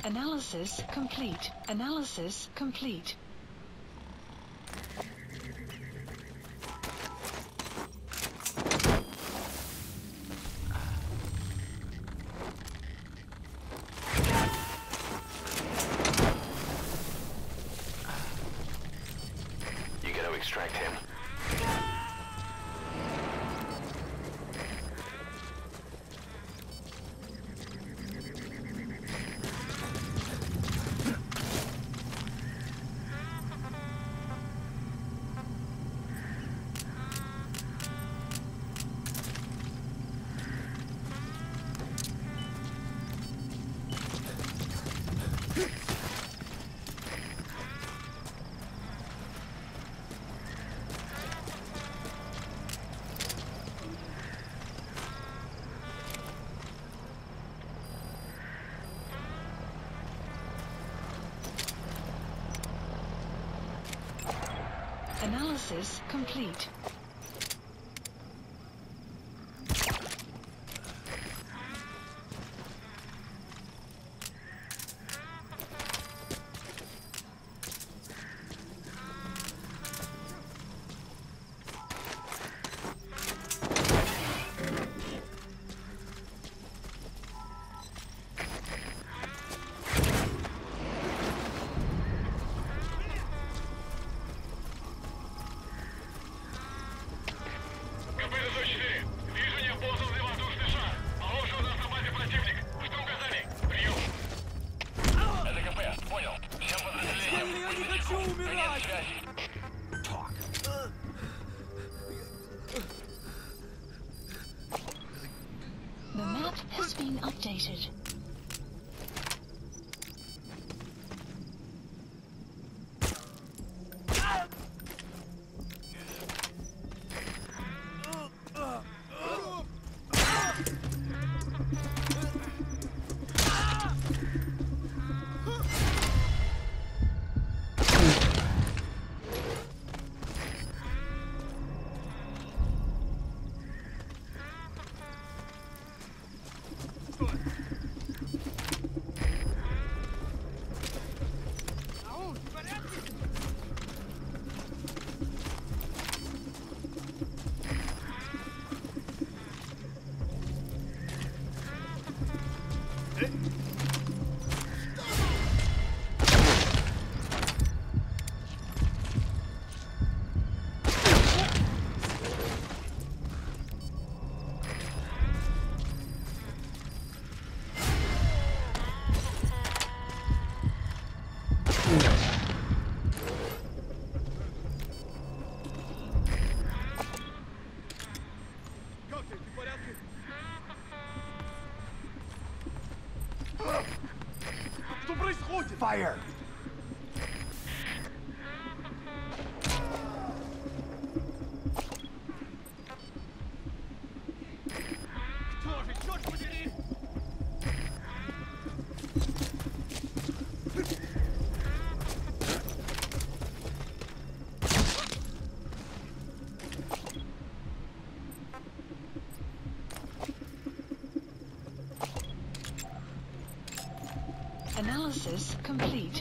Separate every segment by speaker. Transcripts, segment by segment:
Speaker 1: Analysis complete. Analysis complete.
Speaker 2: You gotta extract him.
Speaker 1: Analysis complete. The map has been updated.
Speaker 3: Fire!
Speaker 1: Analysis complete.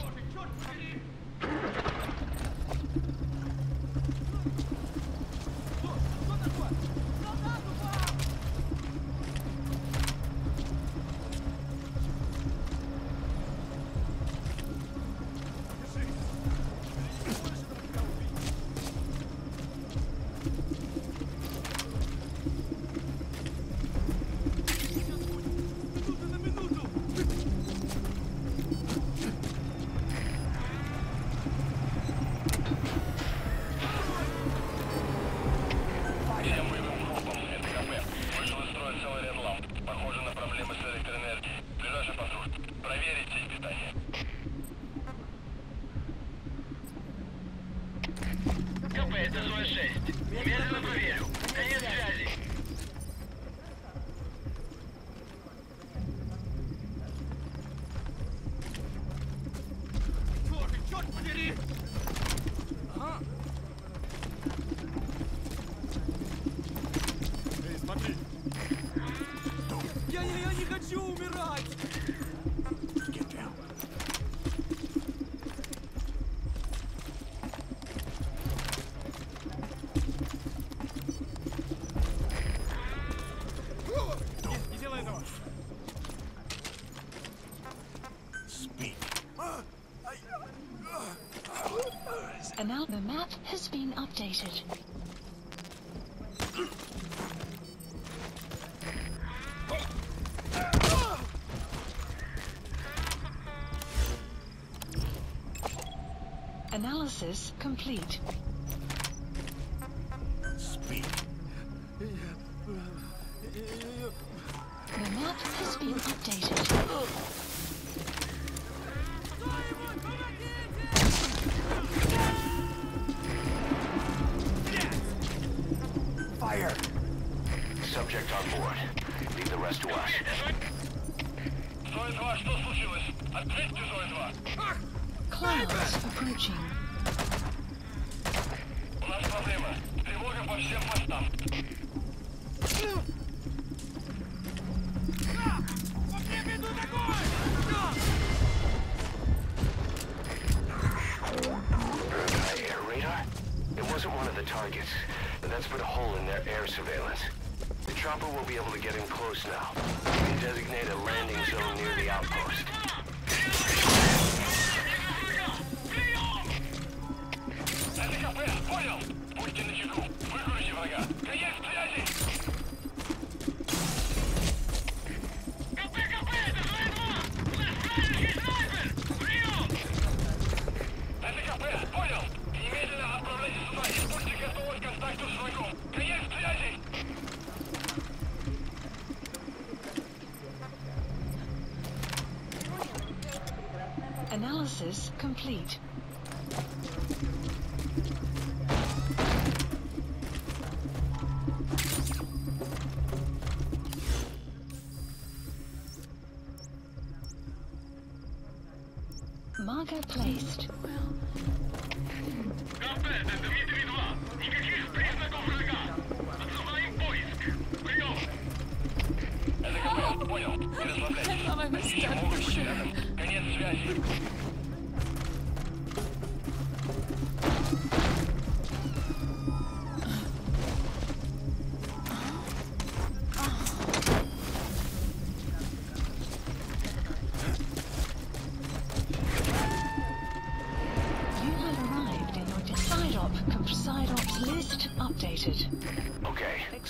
Speaker 2: Это зона 6. Немедленно проверю. Конец связи. Черт подери! Ага. Эй, смотри. Я не хочу умирать! Get down.
Speaker 1: And now the map has been updated. Analysis complete.
Speaker 3: Speak.
Speaker 1: The map has been updated.
Speaker 3: Fire!
Speaker 4: Subject on board. Leave the rest to us.
Speaker 2: Зоя-2, что случилось? Ответьте, Зоя-2.
Speaker 1: Clouds approaching.
Speaker 2: У нас проблема. Тревога по всем постам.
Speaker 4: Air radar? It wasn't one of the targets. That's put a hole in their air surveillance. The chopper will be able to get in close now. We can designate a landing zone near the outpost.
Speaker 2: СКП, понял. Будьте начеку. Выкурите врага. Конец связи. КП, это Зоя-2. У нас вражеский снайпер. Прием. СКП, понял. Немедленно отправляйтесь сюда и будьте готовы к контакту с врагом. Конец связи.
Speaker 1: Analysis complete. Marker placed.
Speaker 2: КП, это Дмитрий-2. Никаких признаков врага. Отзываем поиск. Прием. СКП, понял. Не расслабляйтесь. Они еще могут быть рядом. Конец связи.
Speaker 1: Side ops list updated.
Speaker 4: Okay,